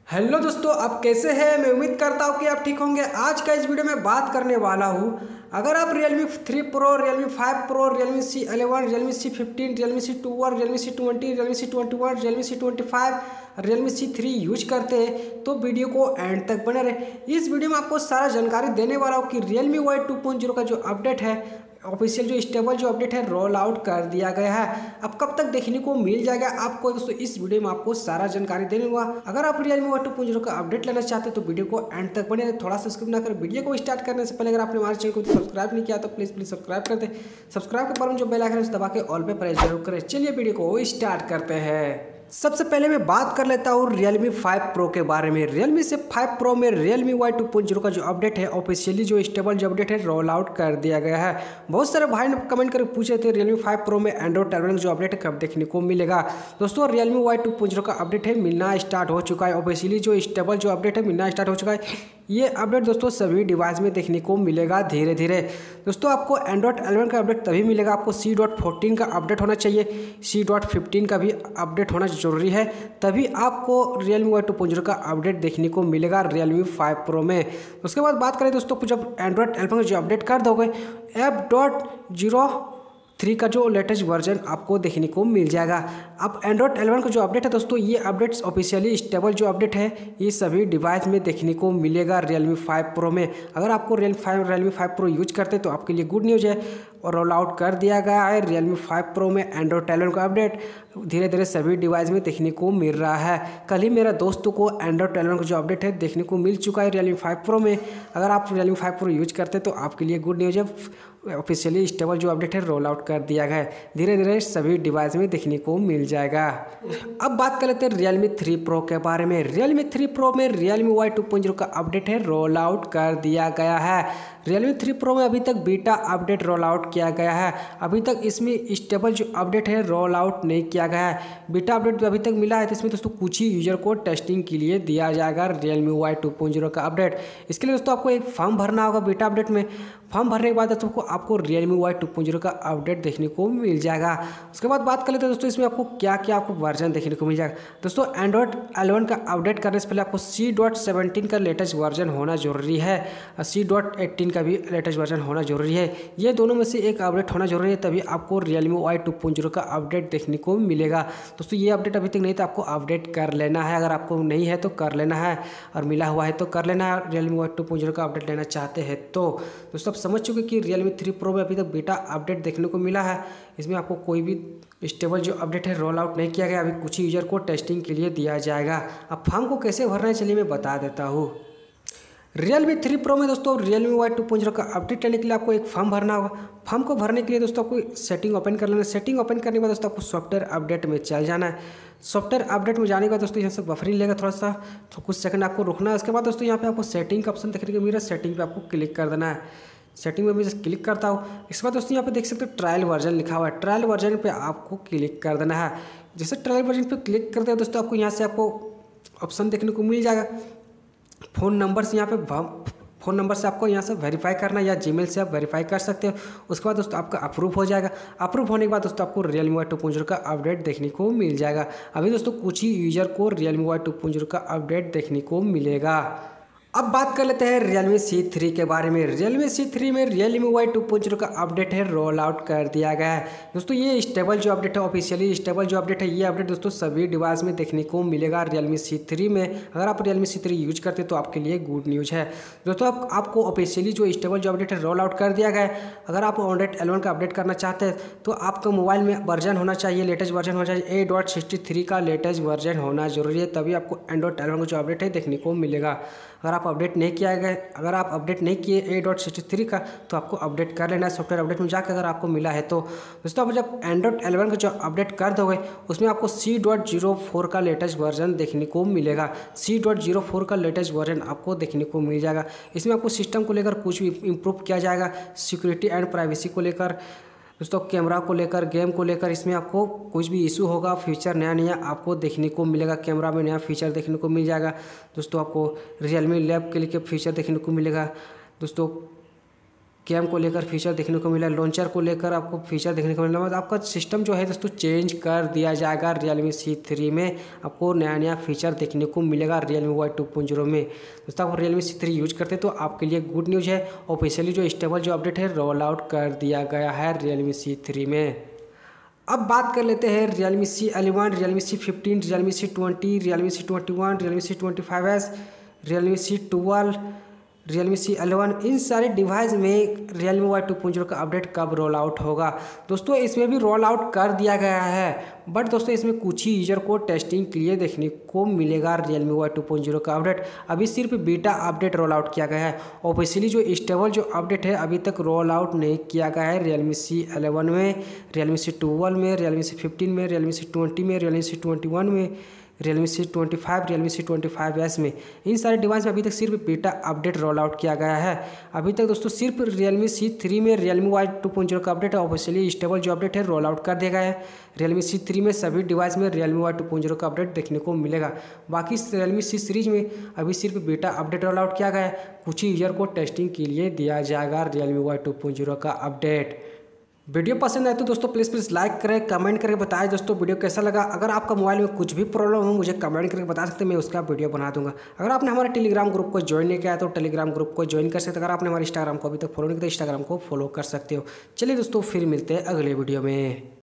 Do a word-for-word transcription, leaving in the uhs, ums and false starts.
Hello दोस्तों, आप कैसे हैं। मैं उम्मीद करता हूँ कि आप ठीक होंगे। आज का इस वीडियो में बात करने वाला हूँ, अगर आप Realme three Pro, Realme five Pro, Realme C eleven, Realme C fifteen, Realme C twelve, Realme C twenty, Realme C twenty one, Realme C twenty five, Realme C three use करते हैं तो वीडियो को and तक बने रहे। इस video में आपको सारा जानकारी देने वाला हूँ कि Realme U I two point zero का जो अपडेट है, ऑफिशियल जो स्टेबल जो अपडेट है रोल आउट कर दिया गया है। अब कब तक देखने को मिल जाएगा आपको दोस्तों, इस वीडियो में आपको सारा जानकारी देने हुआ। अगर आप Realme U I two point zero का अपडेट लेना चाहते हैं तो वीडियो को एंड तक बने, थोड़ा सा स्किप ना कर। वीडियो को स्टार्ट करने से पहले अगर आपने हमारे चैनल को सब्सक्राइब नहीं किया तो प्लीज प्लीज सब्सक्राइब कर दे। सब्सक्राइब के बाद जो बेल आइकन है दबा के ऑल पे प्रेस जरूर करें। चलिए वीडियो को स्टार्ट करते हैं। सबसे पहले मैं बात कर लेता हूँ Realme फाइव Pro के बारे में। Realme से फाइव Pro में Realme U I two point zero का जो अपडेट है, ऑफिशियली जो स्टेबल जो अपडेट है रोल आउट कर दिया गया है। बहुत सारे भाई ने कमेंट करके पूछे थे Realme फाइव Pro में एंड्रॉइड टर्मिनल जो अपडेट है कब देखने को मिलेगा। दोस्तों Realme U I two point zero का अपडेट है मिलना स्टार्ट हो चुका है। ऑफिशियली जो स्टेबल जो अपडेट है मिलना स्टार्ट हो चुका है। ये अपडेट दोस्तों सभी डिवाइस में देखने को मिलेगा धीरे धीरे। दोस्तों आपको एंड्रॉइड इलेवन का अपडेट तभी मिलेगा, आपको सी डॉट फोर्टीन का अपडेट होना चाहिए, सी डॉट फिफ्टीन का भी अपडेट होना जरूरी है, तभी आपको Realme U I two point zero का अपडेट देखने को मिलेगा Realme फाइव Pro में। उसके बाद बात करें दोस्तों, जब एंड्रॉइड इलेवन का जो अपडेट कर दोगे, ऐप डॉट जीरो थ्री का जो लेटेस्ट वर्जन आपको देखने को मिल जाएगा। अब एंड्रॉइड इलेवन का जो अपडेट है दोस्तों, ये अपडेट्स ऑफिशियली स्टेबल जो अपडेट है ये सभी डिवाइस में देखने को मिलेगा Realme फाइव Pro में। अगर आपको Realme five Realme five Pro use करते तो आपके लिए गुड न्यूज़ है, और रोल आउट कर दिया गया है Realme फाइव Pro में एंड्रॉइड इलेवन का अपडेट धीरे धीरे सभी डिवाइस में देखने को मिल रहा है। कल ही मेरा दोस्तों को एंड्रॉइड इलेवन का जो अपडेट है देखने को मिल चुका है Realme फाइव Pro में। अगर आप Realme फाइव Pro यूज करते तो आपके लिए गुड न्यूज़ है, ऑफिशियली स्टेबल जो अपडेट है रोल आउट कर दिया गया है, धीरे धीरे सभी डिवाइस में देखने को मिल जाएगा। अब बात कर लेते हैं Realme थ्री Pro के बारे में। Realme थ्री Pro में Realme U I two point zero का अपडेट है रोल आउट कर दिया गया है। Realme थ्री Pro में अभी तक बीटा अपडेट रोल आउट किया गया है, अभी तक इसमें स्टेबल जो अपडेट है रोल आउट नहीं किया गया है। बीटा अपडेट अभी तक मिला है तो इसमें दोस्तों कुछ ही यूजर को टेस्टिंग के लिए दिया जाएगा Realme U I two point zero का अपडेट। इसके लिए दोस्तों आपको एक फॉर्म भरना होगा बीटा अपडेट में। फॉर्म भरने के बाद दोस्तों आपको Realme U I two point zero का अपडेट देखने को मिल जाएगा। उसके बाद बात कर लेते हैं दोस्तों, इसमें आपको क्या क्या आपको वर्जन देखने को मिल जाएगा। दोस्तों एंड्रॉइड इलेवन का अपडेट करने से पहले आपको सी डॉट सेवनटीन का लेटेस्ट वर्जन होना जरूरी है, और सी डॉट एटीन का भी लेटेस्ट वर्जन होना जरूरी है। ये दोनों में से एक अपडेट होना जरूरी है, तभी आपको Realme U I two point zero का अपडेट देखने को मिलेगा। दोस्तों ये अपडेट अभी तक नहीं तो आपको अपडेट कर लेना है, अगर आपको नहीं है तो कर लेना है, और मिला हुआ है तो कर लेना है। Realme U I two point zero का अपडेट लेना चाहते हैं तो दोस्तों आप समझ चुके कि Realme थ्री Pro में अभी तक बीटा अपडेट देखने को मिला है। इसमें आपको कोई भी स्टेबल जो अपडेट है रोल आउट नहीं किया गया, अभी कुछ ही यूजर को टेस्टिंग के लिए दिया जाएगा। अब फॉर्म को कैसे भरना है चलिए मैं बता देता हूँ। Realme थ्री Pro में दोस्तों Realme U I two point zero का अपडेट लेने के लिए आपको एक फॉर्म भरना होगा। फॉर्म को भरने के लिए दोस्तों आपको सेटिंग ओपन कर लेना है। सेटिंग ओपन करने के बाद दोस्तों आपको सॉफ्टवेयर अपडेट में चल जाना है। सॉफ्टवेयर अपडेट में जाने के बाद दोस्तों यहाँ से बफरिंग लेगा थोड़ा सा, तो कुछ सेकंड आपको रुकना है। उसके बाद दोस्तों यहाँ पे आपको सेटिंग का ऑप्शन देखने को मिल रहा है, सेटिंग पे आपको क्लिक कर देना है। सेटिंग में मैं जस्ट क्लिक करता हूँ। इसके बाद दोस्तों यहाँ पे देख सकते हो ट्रायल वर्जन लिखा हुआ है, ट्रायल वर्जन पे आपको क्लिक कर देना है। जैसे ट्रायल वर्जन पे क्लिक करते हैं दोस्तों आपको यहाँ से आपको ऑप्शन देखने को मिल जाएगा फ़ोन नंबर से। यहाँ पे फ़ोन नंबर से आपको यहाँ से वेरीफाई करना है, या जीमेल से आप वेरीफाई कर सकते हो। उसके बाद दोस्तों आपका अप्रूव हो जाएगा। अप्रूव होने के बाद दोस्तों आपको Realme U I two point zero का अपडेट देखने को मिल जाएगा। अभी दोस्तों कुछ ही यूजर को Realme U I two point zero का अपडेट देखने को मिलेगा। अब बात कर लेते हैं Realme सी थ्री के बारे में। Realme सी थ्री में Realme U I two point zero का अपडेट है रोल आउट कर दिया गया है। दोस्तों ये स्टेबल जो अपडेट है, ऑफिशियली स्टेबल जो अपडेट है, ये अपडेट दोस्तों सभी डिवाइस में देखने को मिलेगा Realme सी थ्री में। अगर आप Realme सी थ्री यूज करते तो आपके लिए गुड न्यूज़ है। दोस्तों आप, आपको ऑफिशियली जो स्टेबल जो अपडेट है रोल आउट कर दिया गया है। अगर आप एंड्रॉइड इलेवन का अपडेट करना चाहते हैं तो आपका मोबाइल में वर्जन होना चाहिए, लेटेस्ट वर्जन होना चाहिए, ए डॉट सिक्सटी थ्री का लेटेस्ट वर्जन होना जरूरी है, तभी आपको एंड्रॉइड इलेवन का जो अपडेट है देखने को मिलेगा। अगर आप अपडेट नहीं किया गया अगर आप अपडेट नहीं किए ए डॉट सिक्सटी थ्री का तो आपको अपडेट कर लेना है सॉफ्टवेयर अपडेट में जाकर, अगर आपको मिला है तो। दोस्तों आप जब एंड्रॉइड इलेवन का जो अपडेट कर दोगे उसमें आपको सी डॉट जीरो फोर का लेटेस्ट वर्जन देखने को मिलेगा। सी डॉट जीरो फोर का लेटेस्ट वर्जन आपको देखने को मिल जाएगा। इसमें आपको सिस्टम को लेकर कुछ भी इम्प्रूव किया जाएगा, सिक्योरिटी एंड प्राइवेसी को लेकर, दोस्तों कैमरा को लेकर, गेम को लेकर, इसमें आपको कुछ भी इशू होगा फीचर नया नया आपको देखने को मिलेगा। कैमरा में नया फीचर देखने को मिल जाएगा। दोस्तों आपको Realme लैब के लिए फीचर देखने को मिलेगा। दोस्तों कैम को लेकर फीचर देखने को मिला, लॉन्चर को लेकर आपको फीचर देखने को मिला। मतलब आपका सिस्टम जो है दोस्तों चेंज कर दिया जाएगा। Realme सी थ्री में आपको नया नया फीचर देखने को मिलेगा Realme U I two point zero में। दोस्तों आप Realme सी थ्री यूज करते हैं तो आपके लिए गुड न्यूज़ है। ऑफिशियली जो स्टेबल जो अपडेट है रोल आउट कर दिया गया है Realme सी थ्री में। अब बात कर लेते हैं Realme C eleven, Realme C fifteen, Realme C twenty, Realme C twenty one, Realme C twenty five S, Realme C twelve, Realme C eleven, इन सारे डिवाइस में Realme U I two point zero का update कब roll out होगा। दोस्तों इसमें भी role out कर दिया गया है, बट दोस्तों इसमें कुछ ही यूजर को टेस्टिंग के लिए देखने को मिलेगा Realme U I two point zero का अपडेट। अभी सिर्फ बीटा अपडेट रोल आउट किया गया है। ऑफिशियली जो स्टेबल जो अपडेट है अभी तक रोल आउट नहीं किया गया है Realme सी इलेवन में, Realme सी ट्वेल्व में, Realme सी फिफ्टीन में, Realme सी ट्वेंटी में, Realme सी ट्वेंटी वन में, Realme C twenty five, Realme C twenty five S में। इन सारे डिवाइस में अभी तक सिर्फ बीटा अपडेट रोल आउट किया गया है। अभी तक दोस्तों सिर्फ Realme सी थ्री में Realme U I two point zero का अपडेट है, ऑफिशियली स्टेबल जो अपडेट है रोल आउट कर दिया गया है। Realme सी थ्री में सभी डिवाइस में Realme U I two point zero का अपडेट देखने को मिलेगा। बाकी Realme सी सीरीज में अभी सिर्फ बीटा अपडेट रोल आउट किया गया है। कुछ ही यूजर को टेस्टिंग के लिए दिया जाएगा Realme U I two point zero का अपडेट। वीडियो पसंद आए तो दोस्तों प्लीज़ प्लीज़ लाइक करें, कमेंट करके बताएं दोस्तों वीडियो कैसा लगा। अगर आपका मोबाइल में कुछ भी प्रॉब्लम हो मुझे कमेंट करके बता सकते हैं, मैं उसका वीडियो बना दूंगा। अगर आपने हमारे टेलीग्राम ग्रुप को ज्वाइन नहीं किया है तो टेलीग्राम ग्रुप को ज्वाइन कर सकते हैं। अगर आपने हमारे इंस्टाग्राम को अभी तक फॉलो नहीं किया तो इंस्टाग्राम को फॉलो कर सकते हो। चलिए दोस्तों फिर मिलते हैं अगले वीडियो में।